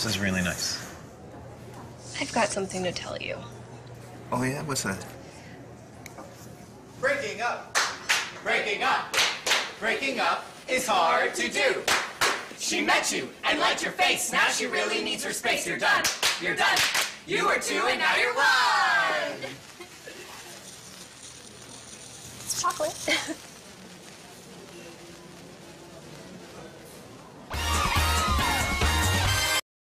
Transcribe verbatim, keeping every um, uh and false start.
This is really nice. I've got something to tell you. Oh, yeah? What's that? Breaking up. Breaking up. Breaking up is hard to do. She met you and liked your face. Now she really needs her space. You're done. You're done. You were two and now you're one. It's chocolate.